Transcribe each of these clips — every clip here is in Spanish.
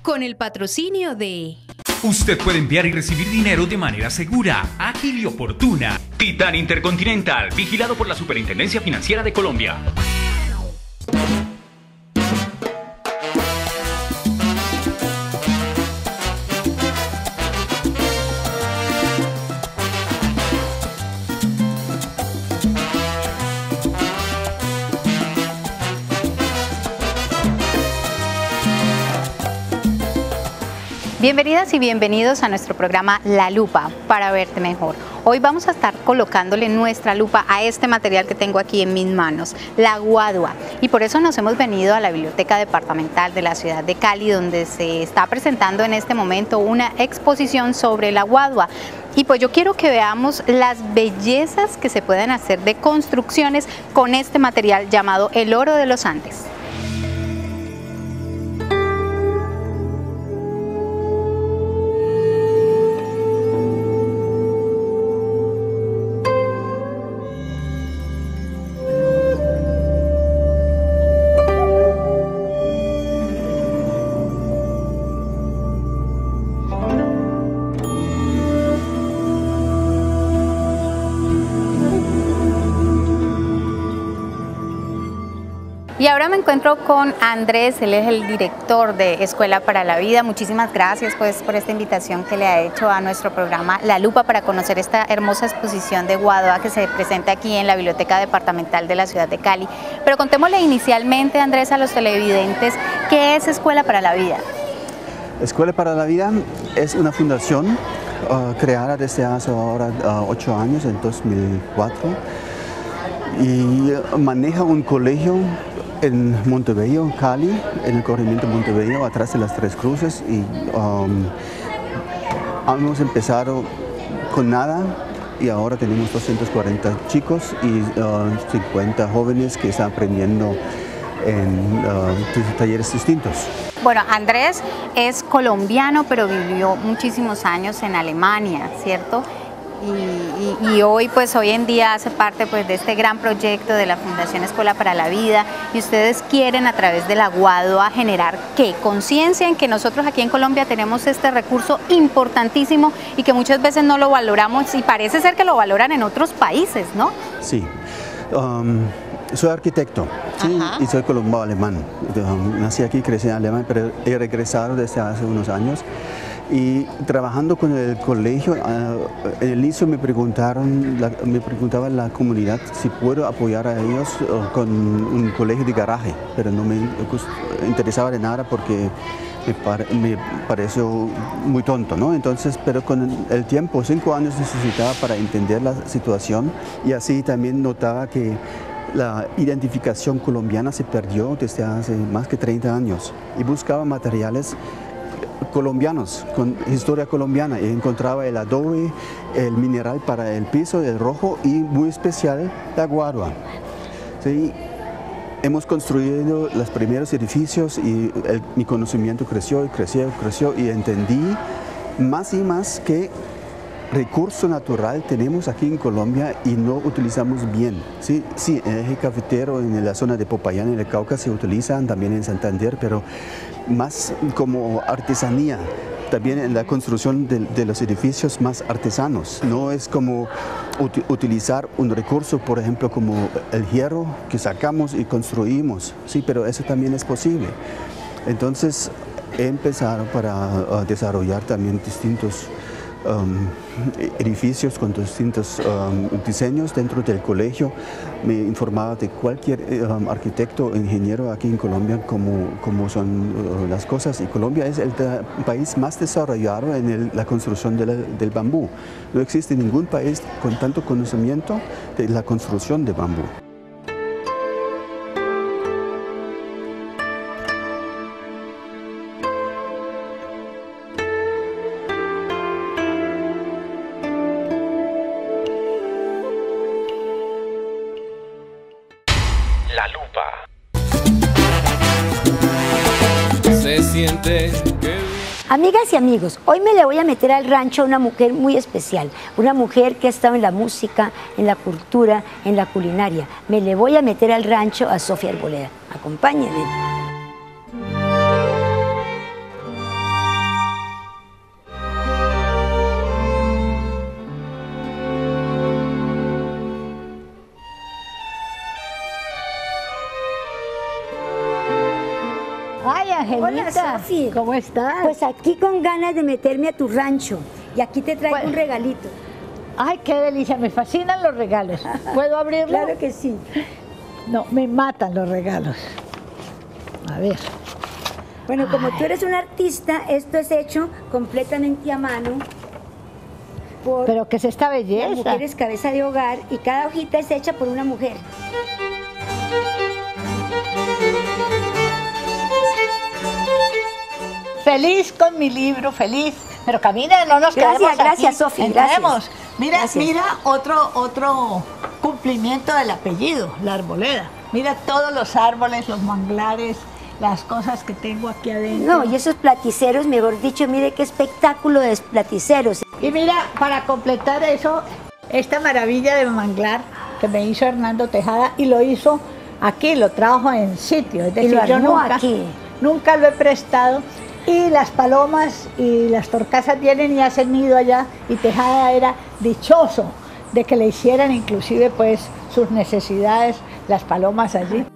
con el patrocinio de... Usted puede enviar y recibir dinero de manera segura, ágil y oportuna. Titán Intercontinental, vigilado por la Superintendencia Financiera de Colombia. Bienvenidas y bienvenidos a nuestro programa La Lupa, para verte mejor. Hoy vamos a estar colocándole nuestra lupa a este material que tengo aquí en mis manos, la guadua. Y por eso nos hemos venido a la Biblioteca Departamental de la ciudad de Cali, donde se está presentando en este momento una exposición sobre la guadua. Y pues yo quiero que veamos las bellezas que se pueden hacer de construcciones con este material llamado el oro de los Andes. Y ahora me encuentro con Andrés, él es el director de Escuela para la Vida. Muchísimas gracias pues por esta invitación que le ha hecho a nuestro programa La Lupa para conocer esta hermosa exposición de guadua que se presenta aquí en la Biblioteca Departamental de la ciudad de Cali. Pero contémosle inicialmente, Andrés, a los televidentes, ¿qué es Escuela para la Vida? Escuela para la Vida es una fundación creada desde hace ahora 8 años, en 2004, y maneja un colegio en Montebello, Cali, en el corregimiento Montebello, atrás de las Tres Cruces, y hemos empezado con nada y ahora tenemos 240 chicos y 50 jóvenes que están aprendiendo en talleres distintos. Bueno, Andrés es colombiano, pero vivió muchísimos años en Alemania, ¿cierto? Y hoy en día hace parte pues de este gran proyecto de la Fundación Escuela para la Vida, y ustedes quieren a través de la guadua generar ¿qué? Conciencia en que nosotros aquí en Colombia tenemos este recurso importantísimo y que muchas veces no lo valoramos, y parece ser que lo valoran en otros países, ¿no? Sí. Soy arquitecto, ¿sí? Y soy colombo-alemán. Nací aquí, crecí en Alemania, pero he regresado desde hace unos años. Y trabajando con el colegio, en el inicio me preguntaba la comunidad si puedo apoyar a ellos con un colegio de garaje, pero no me interesaba de nada porque me pareció muy tonto, ¿no? Entonces, pero con el tiempo, 5 años necesitaba para entender la situación, y así también notaba que la identificación colombiana se perdió desde hace más que 30 años, y buscaba materiales colombianos, con historia colombiana, y encontraba el adobe, el mineral para el piso, el rojo, y muy especial la guadua. ¿Sí? Hemos construido los primeros edificios y mi conocimiento creció y creció, y entendí más y más que recurso natural tenemos aquí en Colombia y no utilizamos bien. Sí, en el eje cafetero, en la zona de Popayán, en el Cauca se utilizan, también en Santander, pero más como artesanía, también en la construcción de los edificios más artesanos. No es como utilizar un recurso, por ejemplo, como el hierro que sacamos y construimos, sí, pero eso también es posible. Entonces he empezado para desarrollar también distintos edificios con distintos diseños dentro del colegio. Me informaba de cualquier arquitecto o ingeniero aquí en Colombia cómo son las cosas, y Colombia es el país más desarrollado en la construcción del bambú. No existe ningún país con tanto conocimiento de la construcción de bambú. La Lupa. Se siente que... Amigas y amigos, hoy me le voy a meter al rancho a una mujer muy especial, una mujer que ha estado en la música, en la cultura, en la culinaria. Me le voy a meter al rancho a Sofía Arboleda. Acompáñenme. Ay, Angelita. Hola, Sofi. ¿Cómo estás? Pues aquí con ganas de meterme a tu rancho. Y aquí te traigo un regalito. Ay, qué delicia, me fascinan los regalos. ¿Puedo abrirlo? Claro que sí. No, me matan los regalos. A ver. Bueno, como tú eres un artista, esto es hecho completamente a mano. Pero ¿qué es esta belleza? Las mujeres cabeza de hogar y cada hojita es hecha por una mujer. Feliz con mi libro, feliz. Pero camina, no nos quedemos aquí. Gracias, Sofi, Entremos. Mira, Gracias. mira otro cumplimiento del apellido, la arboleda. Mira todos los árboles, los manglares, las cosas que tengo aquí adentro. No, y esos platiceros, mejor dicho, mire qué espectáculo de platiceros. Y mira, para completar eso, esta maravilla de manglar que me hizo Hernando Tejada y lo hizo aquí, lo trajo en sitio. Es decir, lo yo armó aquí. nunca lo he prestado. Y las palomas y las torcasas vienen y hacen nido allá, y Tejada era dichoso de que le hicieran inclusive pues sus necesidades las palomas allí.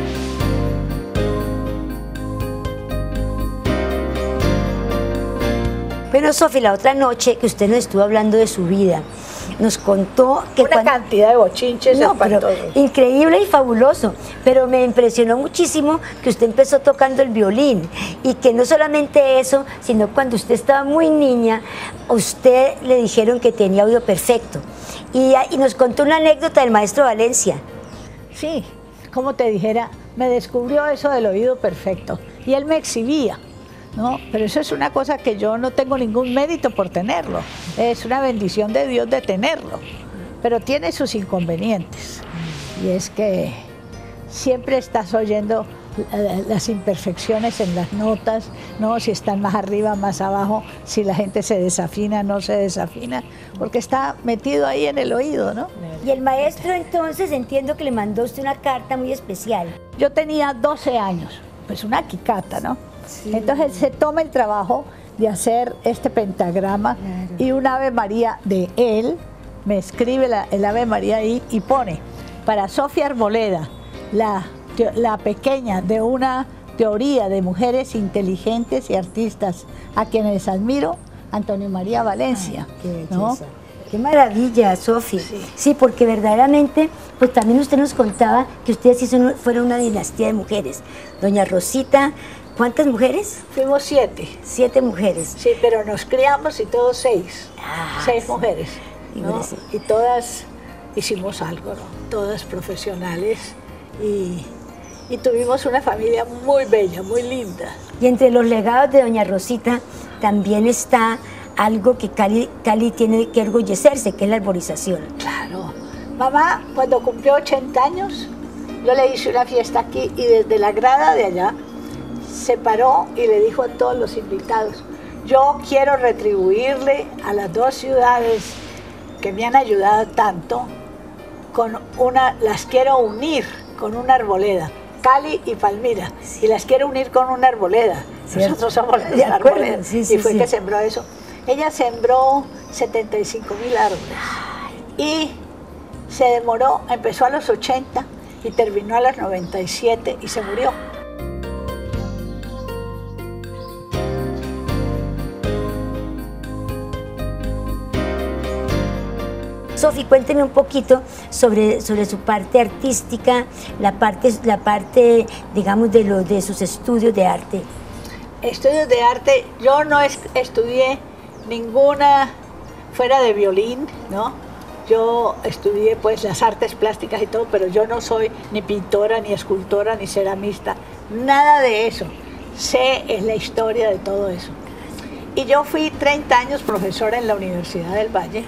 Bueno, Sofi, la otra noche que usted nos estuvo hablando de su vida, nos contó que Una cantidad de bochinches espantosos. increíble y fabuloso, pero me impresionó muchísimo que usted empezó tocando el violín y que no solamente eso, sino cuando usted estaba muy niña, a usted le dijeron que tenía oído perfecto y nos contó una anécdota del maestro Valencia. Sí, como te dijera, me descubrió eso del oído perfecto y él me exhibía. No, pero eso es una cosa que yo no tengo ningún mérito por tenerlo. Es una bendición de Dios de tenerlo. Pero tiene sus inconvenientes. Y es que siempre estás oyendo las imperfecciones en las notas, ¿no? Si están más arriba, más abajo, si la gente se desafina, no se desafina, porque está metido ahí en el oído, ¿no? Y el maestro entonces entiendo que le mandó usted una carta muy especial. Yo tenía 12 años, pues una quicata, ¿no? Sí. Entonces él se toma el trabajo de hacer este pentagrama, claro, y un Ave María de él, me escribe el Ave María ahí y pone, para Sofía Arboleda, la pequeña de una teoría de mujeres inteligentes y artistas a quienes admiro, Antonio María Valencia. Ay, qué ¿no? Qué maravilla, Sofi. Sí. Sí, porque verdaderamente, pues también usted nos contaba que ustedes sí fueron una dinastía de mujeres. Doña Rosita, ¿cuántas mujeres? Fuimos 7. 7 mujeres. Sí, pero nos criamos y todos 6. 6 mujeres. ¿no? Y todas hicimos algo, ¿no? Todas profesionales y tuvimos una familia muy bella, muy linda. Y entre los legados de Doña Rosita también está algo que Cali tiene que orgullecerse, que es la arborización. Claro. Mamá, cuando cumplió 80 años, yo le hice una fiesta aquí y desde la grada de allá se paró y le dijo a todos los invitados, yo quiero retribuirle a las 2 ciudades que me han ayudado tanto, las quiero unir con una arboleda, Cali y Palmira, y las quiero unir con una arboleda. ¿Cierto? Nosotros somos las arboledas, sí, y fue que sembró eso. Ella sembró 75,000 árboles y se demoró, empezó a los 80 y terminó a los 97 y se murió. Sofi, cuénteme un poquito sobre su parte artística, la parte digamos, de sus estudios de arte. Estudios de arte, yo no estudié ninguna fuera de violín, ¿no? Yo estudié pues las artes plásticas y todo, pero yo no soy ni pintora, ni escultora, ni ceramista, nada de eso. Sé es la historia de todo eso. Y yo fui 30 años profesora en la Universidad del Valle,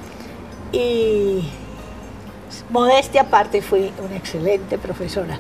y modestia aparte fui una excelente profesora.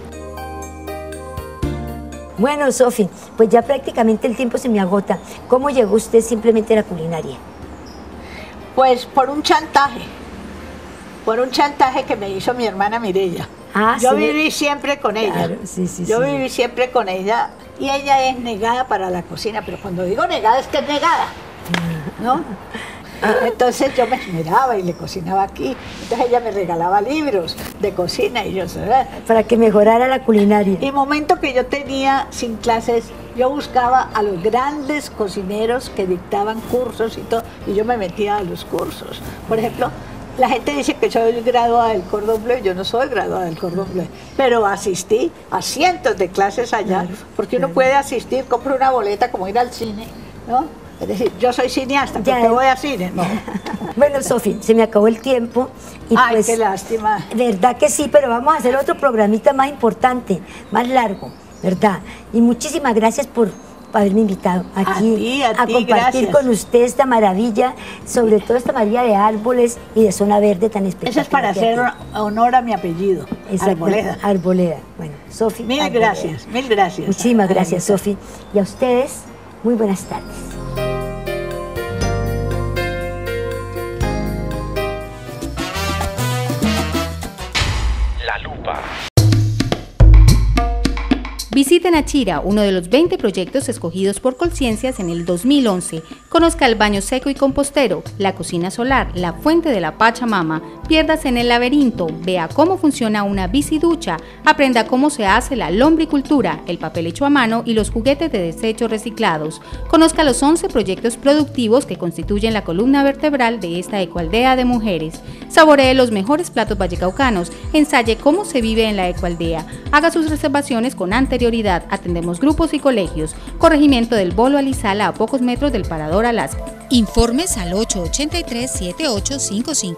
Bueno, Sofi, pues ya prácticamente el tiempo se me agota. ¿Cómo llegó usted simplemente a la culinaria? Pues por un chantaje que me hizo mi hermana Mireya. Yo viví siempre con ella. Claro, yo viví siempre con ella y ella es negada para la cocina, pero cuando digo negada es que es negada, ¿no? Entonces yo me esmeraba y le cocinaba aquí. Entonces ella me regalaba libros de cocina y yo... Para que mejorara la culinaria. Y momento que yo tenía sin clases, yo buscaba a los grandes cocineros que dictaban cursos y todo, y yo me metía a los cursos. Por ejemplo, la gente dice que soy graduada del Cordon Bleu, yo no soy graduada del Cordon Bleu, pero asistí a cientos de clases allá, porque uno puede asistir, compra una boleta como ir al cine, ¿no? Es decir, yo soy cineasta, ¿por qué voy a cine? No. Bueno, Sofi, se me acabó el tiempo. Y ay, pues, qué lástima. Verdad que sí, pero vamos a hacer otro programita más importante, más largo, ¿verdad? Y muchísimas gracias por haberme invitado aquí a compartir gracias. Con usted esta maravilla, sobre todo esta maravilla de árboles y de zona verde tan espectacular. Eso es para hacer honor a mi apellido, Arboleda. Arboleda. Bueno, Sofi. Mil gracias, mil gracias. Muchísimas gracias, Sofi. Y a ustedes, muy buenas tardes. La Lupa. Visiten Achira, uno de los 20 proyectos escogidos por Colciencias en el 2011. Conozca el baño seco y compostero, la cocina solar, la fuente de la Pachamama. Piérdase en el laberinto, vea cómo funciona una biciducha, aprenda cómo se hace la lombricultura, el papel hecho a mano y los juguetes de desechos reciclados. Conozca los 11 proyectos productivos que constituyen la columna vertebral de esta ecoaldea de mujeres. Saboree los mejores platos vallecaucanos, ensaye cómo se vive en la ecoaldea. Haga sus reservaciones con anterioridad, atendemos grupos y colegios. Corregimiento del Bolo Alizala a pocos metros del Parador Alaska. Informes al 883-7855.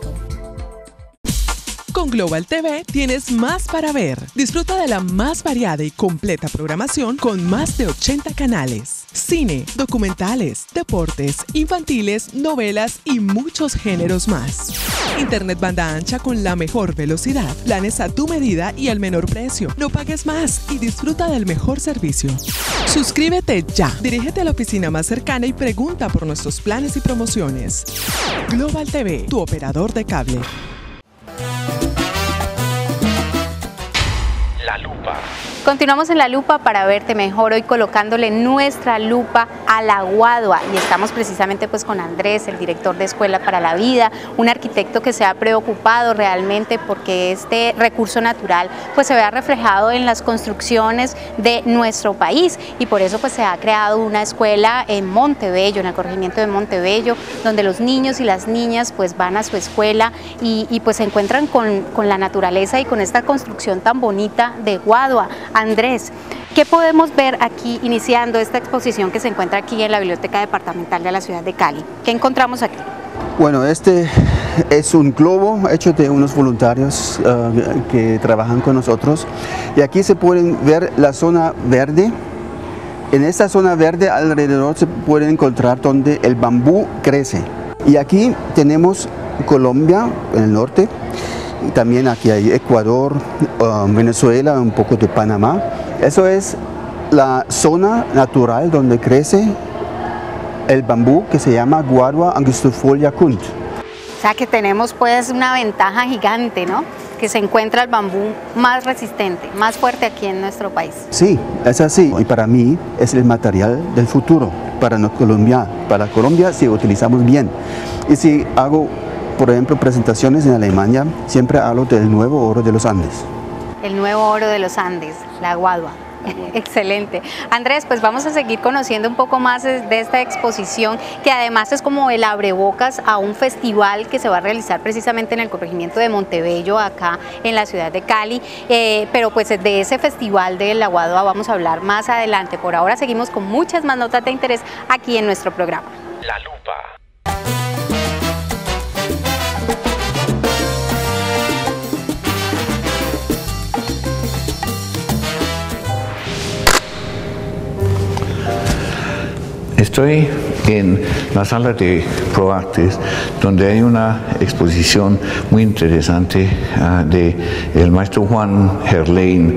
Con Global TV tienes más para ver. Disfruta de la más variada y completa programación con más de 80 canales. Cine, documentales, deportes, infantiles, novelas y muchos géneros más. Internet banda ancha con la mejor velocidad, planes a tu medida y al menor precio. No pagues más y disfruta del mejor servicio. Suscríbete ya. Dirígete a la oficina más cercana y pregunta por nuestros planes y promociones. Global TV, tu operador de cable. La Lupa. Continuamos en La Lupa para verte mejor, hoy colocándole nuestra lupa a la guadua, y estamos precisamente pues con Andrés, el director de Escuela para la Vida, un arquitecto que se ha preocupado realmente porque este recurso natural pues se vea reflejado en las construcciones de nuestro país, y por eso pues se ha creado una escuela en Montebello, en el corregimiento de Montebello, donde los niños y las niñas pues van a su escuela y pues se encuentran con la naturaleza y con esta construcción tan bonita de guadua. Andrés, ¿qué podemos ver aquí iniciando esta exposición que se encuentra aquí en la Biblioteca Departamental de la ciudad de Cali? ¿Qué encontramos aquí? Bueno, este es un globo hecho de unos voluntarios que trabajan con nosotros, y aquí se pueden ver la zona verde. En esta zona verde alrededor se puede encontrar donde el bambú crece, y aquí tenemos Colombia en el norte. Y también aquí hay Ecuador, Venezuela, un poco de Panamá. Eso es la zona natural donde crece el bambú, que se llama Guadua angustifolia kunt. O sea que tenemos pues una ventaja gigante, ¿no? Que se encuentra el bambú más resistente, más fuerte aquí en nuestro país. Sí, es así. Y para mí es el material del futuro para Colombia. Para Colombia si utilizamos bien. Y si hago, por ejemplo, presentaciones en Alemania, siempre hablo del nuevo oro de los Andes. El nuevo oro de los Andes, la guadua. Excelente. Andrés, pues vamos a seguir conociendo un poco más de esta exposición, que además es como el abrebocas a un festival que se va a realizar precisamente en el corregimiento de Montebello, acá en la ciudad de Cali, pero pues de ese festival de la guadua vamos a hablar más adelante. Por ahora seguimos con muchas más notas de interés aquí en nuestro programa. La Lupa. Estoy en la sala de ProArtes, donde hay una exposición muy interesante de el maestro Juan Herlein,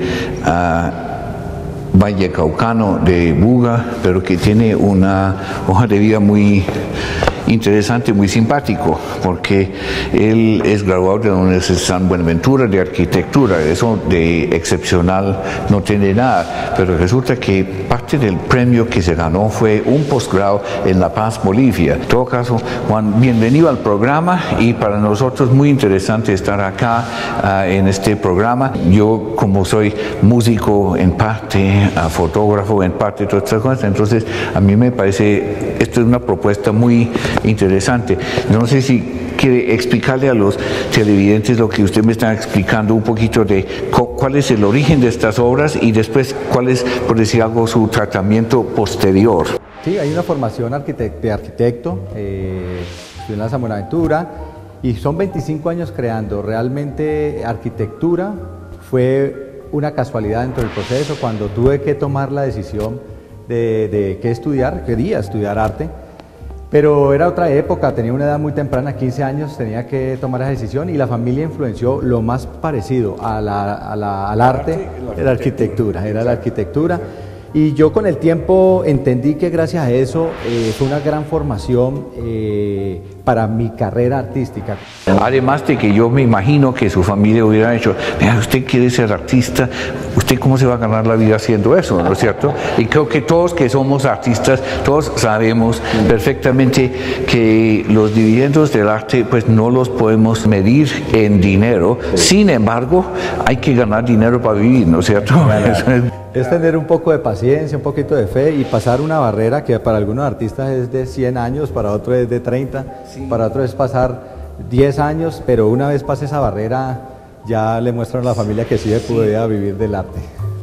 vallecaucano de Buga, pero que tiene una hoja de vida muy interesante, muy simpático, porque él es graduado de la Universidad de San Buenaventura de Arquitectura. Eso de excepcional no tiene nada, pero resulta que parte del premio que se ganó fue un posgrado en La Paz, Bolivia. En todo caso, Juan, bienvenido al programa, y para nosotros muy interesante estar acá en este programa. Yo, como soy músico en parte, fotógrafo en parte, todas estas cosas, entonces a mí me parece esto es una propuesta muy interesante. No sé si quiere explicarle a los televidentes lo que usted me está explicando un poquito de cuál es el origen de estas obras y después cuál es, por decir algo, su tratamiento posterior. Sí, hay una formación de arquitecto, estudié en la San Buenaventura y son 25 años creando. Realmente arquitectura fue una casualidad dentro del proceso. Cuando tuve que tomar la decisión de qué estudiar, quería estudiar arte, pero era otra época, tenía una edad muy temprana, 15 años, tenía que tomar esa decisión, y la familia influenció lo más parecido al arte, era la arquitectura. Y yo con el tiempo entendí que gracias a eso fue una gran formación para mi carrera artística. Además de que yo me imagino que su familia hubiera dicho, vea, usted quiere ser artista, ¿usted cómo se va a ganar la vida haciendo eso? ¿No es cierto? Y creo que todos que somos artistas, todos sabemos perfectamente que los dividendos del arte pues no los podemos medir en dinero. Sin embargo, hay que ganar dinero para vivir, ¿no es cierto? Es tener un poco de paciencia, un poquito de fe y pasar una barrera que para algunos artistas es de 100 años, para otros es de 30, para otros es pasar 10 años, pero una vez pase esa barrera ya le muestran a la familia que sí se podía vivir del arte.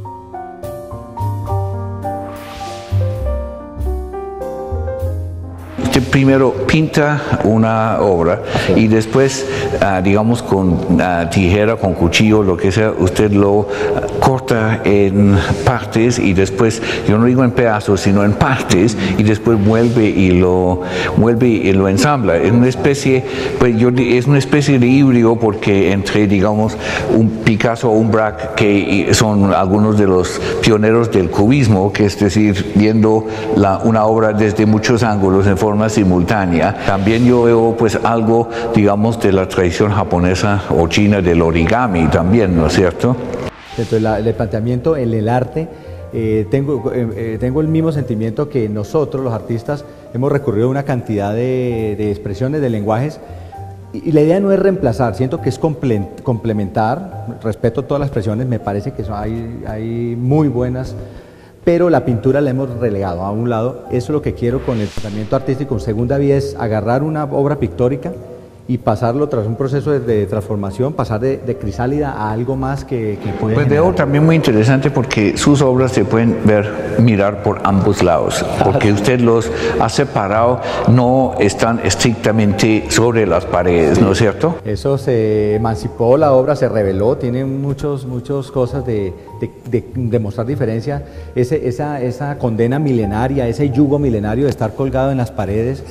Usted primero pinta una obra y después, digamos, con tijera, con cuchillo, lo que sea, usted lo corta en partes y después, yo no digo en pedazos, sino en partes, y después vuelve y lo ensambla. Es una especie, pues es una especie de híbrido, porque entre, digamos, un Picasso o un Braque, que son algunos de los pioneros del cubismo, que es decir, viendo una obra desde muchos ángulos en forma simultánea. También yo veo pues algo, digamos, de la tradición japonesa o china del origami también, ¿no es cierto? Entonces el planteamiento en el arte, tengo el mismo sentimiento que nosotros los artistas hemos recurrido a una cantidad de expresiones, de lenguajes, y la idea no es reemplazar, siento que es complementar. Respeto todas las expresiones, me parece que hay muy buenas, pero la pintura la hemos relegado a un lado. Eso es lo que quiero con el tratamiento artístico en segunda vía, es agarrar una obra pictórica y pasarlo tras un proceso de transformación, pasar de crisálida a algo más que puede Pues veo también muy interesante porque sus obras se pueden mirar por ambos lados, porque usted los ha separado, no están estrictamente sobre las paredes, ¿no es cierto? Eso se emancipó la obra, se reveló, tiene muchas cosas de mostrar diferencia, esa condena milenaria, ese yugo milenario de estar colgado en las paredes,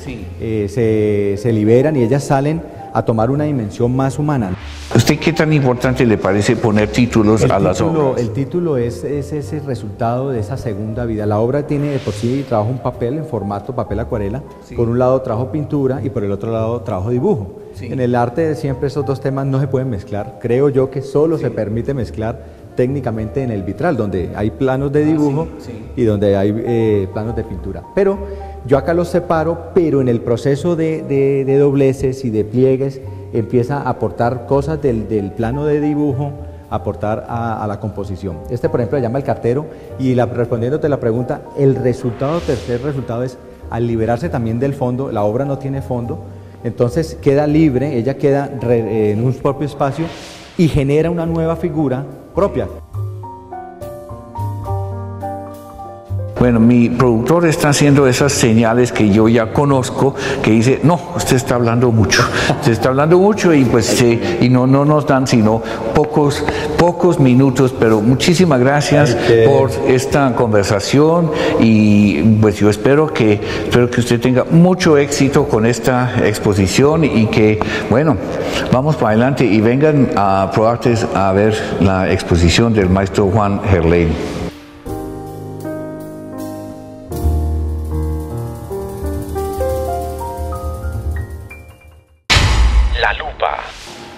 se liberan y ellas salen a tomar una dimensión más humana. ¿Usted qué tan importante le parece poner títulos a las obras? El título es ese resultado de esa segunda vida. La obra tiene de por sí trabajo un papel en formato papel acuarela, por un lado trabajo pintura y por el otro lado trabajo dibujo. En el arte siempre esos dos temas no se pueden mezclar. Creo yo que solo se permite mezclar técnicamente en el vitral, donde hay planos de dibujo y donde hay planos de pintura. Pero yo acá los separo, pero en el proceso de dobleces y de pliegues empieza a aportar cosas del plano de dibujo, aportar a la composición. Este, por ejemplo, se llama El Cartero, y respondiéndote la pregunta, el tercer resultado es, al liberarse también del fondo, la obra no tiene fondo, entonces queda libre, ella queda en un propio espacio y genera una nueva figura propia. Bueno, mi productor está haciendo esas señales que yo ya conozco, que dice, no, usted está hablando mucho, y pues y no nos dan sino pocos minutos, pero muchísimas gracias por esta conversación, y pues yo espero que usted tenga mucho éxito con esta exposición, y que, bueno, vamos para adelante y vengan a ProArtes a ver la exposición del maestro Juan Herrlein.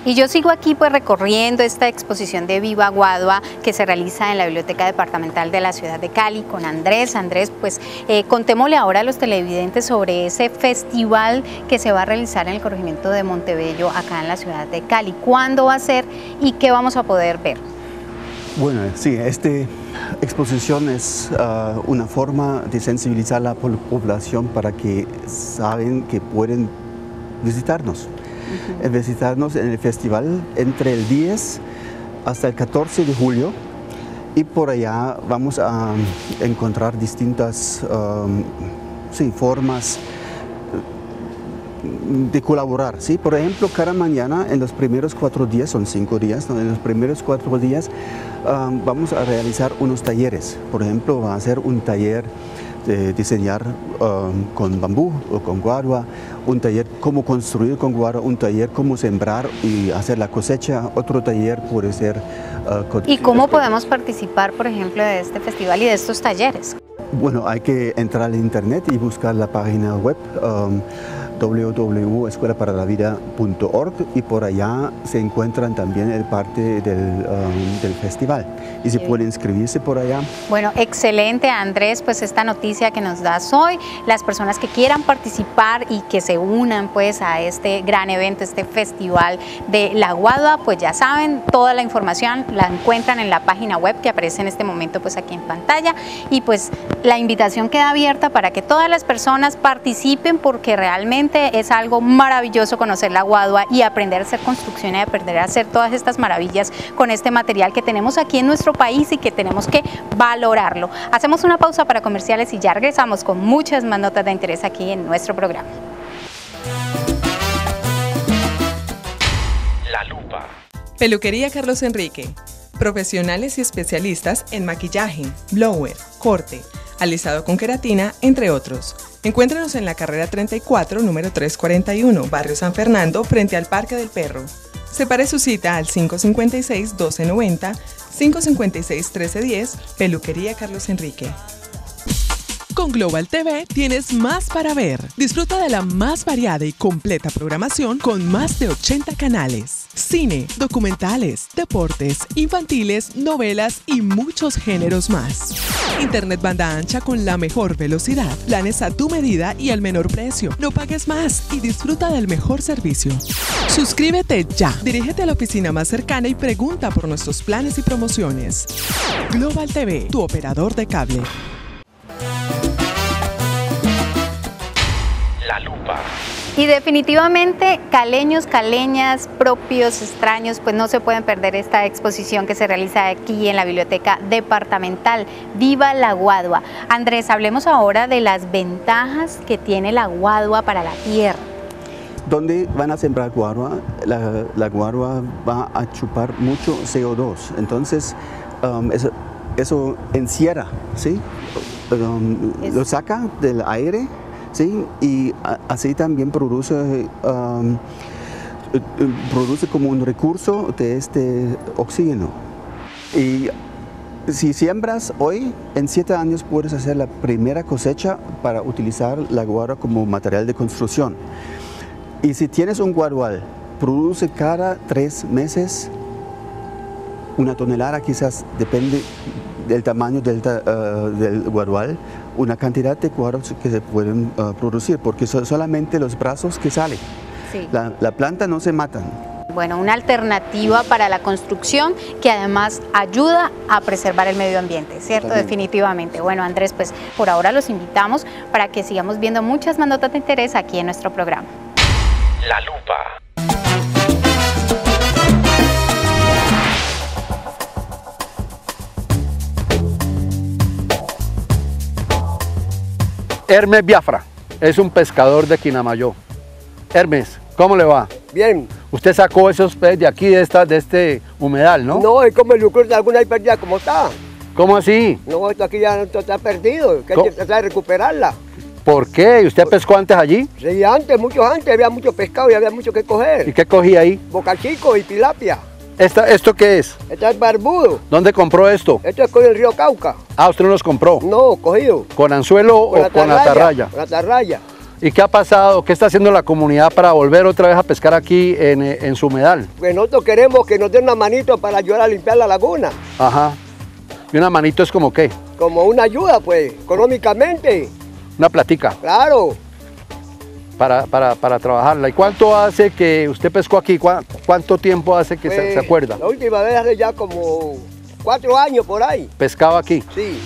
Y yo sigo aquí pues recorriendo esta exposición de Viva Guadua que se realiza en la Biblioteca Departamental de la ciudad de Cali con Andrés. Andrés, pues contémosle ahora a los televidentes sobre ese festival que se va a realizar en el corregimiento de Montebello acá en la ciudad de Cali. ¿Cuándo va a ser y qué vamos a poder ver? Bueno, sí, esta exposición es una forma de sensibilizar a la población para que saben que pueden visitarnos. Visitarnos en el festival entre el 10 hasta el 14 de julio y por allá vamos a encontrar distintas formas de colaborar, ¿sí? Por ejemplo, cada mañana en los primeros 4 días, son 5 días, ¿no? En los primeros 4 días vamos a realizar unos talleres. Por ejemplo, va a ser un taller de diseñar con bambú o con guadua, un taller cómo construir con guadua, un taller cómo sembrar y hacer la cosecha, otro taller puede ser... ¿Y cómo podemos participar, por ejemplo, de este festival y de estos talleres? Bueno, hay que entrar al internet y buscar la página web www.escuelaparalavida.org y por allá se encuentran también el parte del festival y se puede inscribirse por allá. Bueno, excelente Andrés, pues esta noticia que nos das hoy, las personas que quieran participar y que se unan pues a este gran evento, este festival de la Guadua, pues ya saben, toda la información la encuentran en la página web que aparece en este momento pues aquí en pantalla y pues la invitación queda abierta para que todas las personas participen porque realmente es algo maravilloso conocer la Guadua y aprender a hacer construcción y aprender a hacer todas estas maravillas con este material que tenemos aquí en nuestro país y que tenemos que valorarlo. Hacemos una pausa para comerciales y ya regresamos con muchas más notas de interés aquí en nuestro programa. La Lupa. Peluquería Carlos Enrique. Profesionales y especialistas en maquillaje, blower, corte, alisado con queratina, entre otros. Encuéntrenos en la carrera 34, número 341, barrio San Fernando, frente al Parque del Perro. Separe su cita al 556-1290, 556-1310, Peluquería Carlos Enrique. Con Global TV tienes más para ver. Disfruta de la más variada y completa programación con más de 80 canales. Cine, documentales, deportes, infantiles, novelas y muchos géneros más. Internet banda ancha con la mejor velocidad, planes a tu medida y al menor precio. No pagues más y disfruta del mejor servicio. Suscríbete ya. Dirígete a la oficina más cercana y pregunta por nuestros planes y promociones. Global TV, tu operador de cable. La Lupa. Y definitivamente caleños, caleñas, propios, extraños, pues no se pueden perder esta exposición que se realiza aquí en la Biblioteca Departamental. ¡Viva la Guadua! Andrés, hablemos ahora de las ventajas que tiene la guadua para la tierra. Donde van a sembrar guadua, la guadua va a chupar mucho CO2, entonces eso encierra, ¿sí? Lo saca del aire. Sí, y así también produce como un recurso de este oxígeno. Y si siembras hoy, en 7 años puedes hacer la primera cosecha para utilizar la guadua como material de construcción. Y si tienes un guadual, produce cada 3 meses 1 tonelada, quizás depende del tamaño del guadual, una cantidad de cuadros que se pueden producir, porque son solamente los brazos que salen. Sí. La planta no se matan. Bueno, una alternativa para la construcción que además ayuda a preservar el medio ambiente, ¿cierto? También. Definitivamente. Bueno, Andrés, pues por ahora los invitamos para que sigamos viendo muchas más notas de interés aquí en nuestro programa. La Lupa. Hermes Biafra es un pescador de Quinamayo. Hermes, ¿cómo le va? Bien. Usted sacó esos peces de aquí, de este humedal, ¿no? No, es como el lucro de alguna hay perdida, ¿cómo está? ¿Cómo así? No, esto aquí ya está perdido, que hay que tratar de recuperarla. ¿Por qué? ¿Y usted pescó antes allí? Sí, antes, había mucho pescado y había mucho que coger. ¿Y qué cogí ahí? Bocachico y tilapia. ¿Esto qué es? Esto es barbudo. ¿Dónde compró esto? Esto es con el río Cauca. Ah, ¿usted no los compró? No, cogido. ¿Con anzuelo o con atarraya? Con atarraya. ¿Y qué ha pasado? ¿Qué está haciendo la comunidad para volver otra vez a pescar aquí en su humedal? Pues nosotros queremos que nos den una manito para ayudar a limpiar la laguna. Ajá. ¿Y una manito es como qué? Como una ayuda, pues, económicamente. Una platica. Claro. Para trabajarla. ¿Y cuánto hace que usted pescó aquí? ¿Cuánto tiempo hace que Pues, se acuerda? La última vez hace ya como 4 años por ahí. ¿Pescaba aquí? Sí.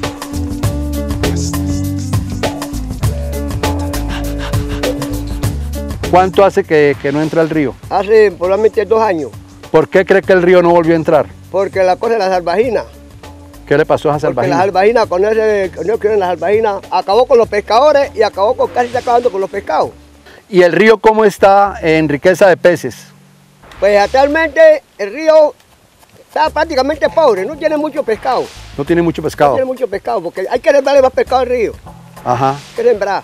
¿Cuánto hace que no entra al río? Hace probablemente 2 años. ¿Por qué cree que el río no volvió a entrar? Porque la cosa de la salvajina. ¿Qué le pasó a esa Porque salvajina? la salvajina, con la salvajina, acabó con los pescadores y casi está acabando con los pescados. ¿Y el río cómo está en riqueza de peces? Pues actualmente el río está prácticamente pobre, no tiene mucho pescado. No tiene mucho pescado. No tiene mucho pescado, porque hay que sembrarle más pescado al río. Ajá. Hay que sembrar.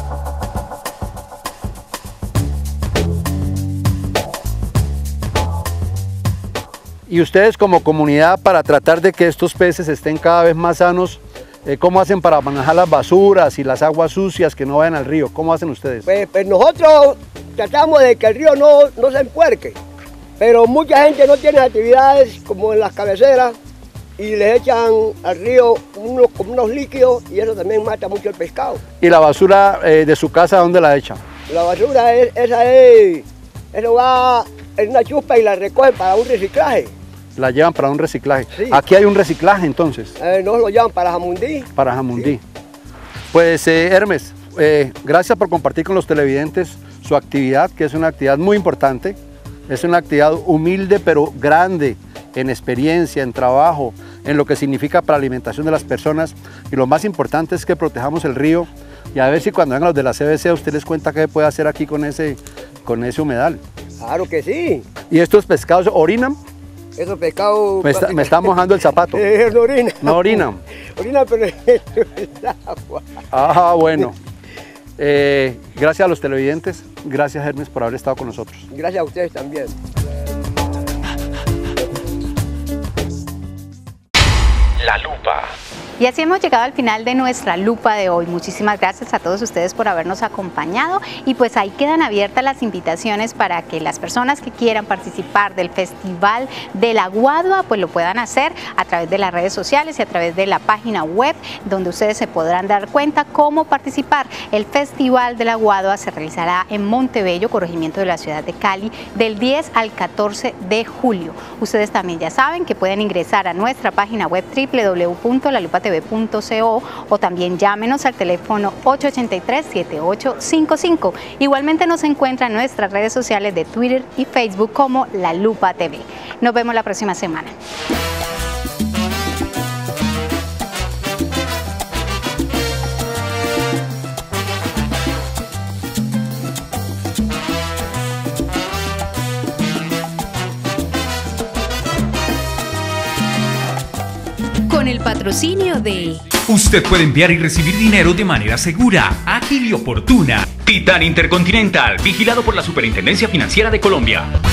Y ustedes como comunidad, para tratar de que estos peces estén cada vez más sanos, ¿cómo hacen para manejar las basuras y las aguas sucias que no vayan al río? ¿Cómo hacen ustedes? Pues nosotros tratamos de que el río no se empuerque, pero mucha gente no tiene actividades como en las cabeceras y les echan al río como unos líquidos y eso también mata mucho el pescado. ¿Y la basura de su casa dónde la echan? La basura eso va en una chupa y la recogen para un reciclaje. La llevan para un reciclaje. Sí. Aquí hay un reciclaje entonces. Nos lo llevan para Jamundí. Para Jamundí. Sí. Pues Hermes, gracias por compartir con los televidentes su actividad, que es una actividad muy importante. Es una actividad humilde pero grande en experiencia, en trabajo, en lo que significa para la alimentación de las personas. Y lo más importante es que protejamos el río y a ver si cuando vengan los de la CBC usted les cuenta qué puede hacer aquí con ese humedal. Claro que sí. ¿Y estos pescados orinan? Esos pescados... Me está mojando el zapato. No orinan. No orinan. Orinan, pero el agua. Ah, bueno. Gracias a los televidentes. Gracias, Hermes, por haber estado con nosotros. Gracias a ustedes también. La Lupa. Y así hemos llegado al final de nuestra lupa de hoy. Muchísimas gracias a todos ustedes por habernos acompañado y pues ahí quedan abiertas las invitaciones para que las personas que quieran participar del Festival de la Guadua pues lo puedan hacer a través de las redes sociales y a través de la página web donde ustedes se podrán dar cuenta cómo participar. El Festival de la Guadua se realizará en Montebello, corregimiento de la ciudad de Cali, del 10 al 14 de julio. Ustedes también ya saben que pueden ingresar a nuestra página web www.lalupatv.co o también llámenos al teléfono 883-7855. Igualmente nos encuentran en nuestras redes sociales de Twitter y Facebook como La Lupa TV. Nos vemos la próxima semana. Con el patrocinio de... Usted puede enviar y recibir dinero de manera segura, ágil y oportuna. Titán Intercontinental, vigilado por la Superintendencia Financiera de Colombia.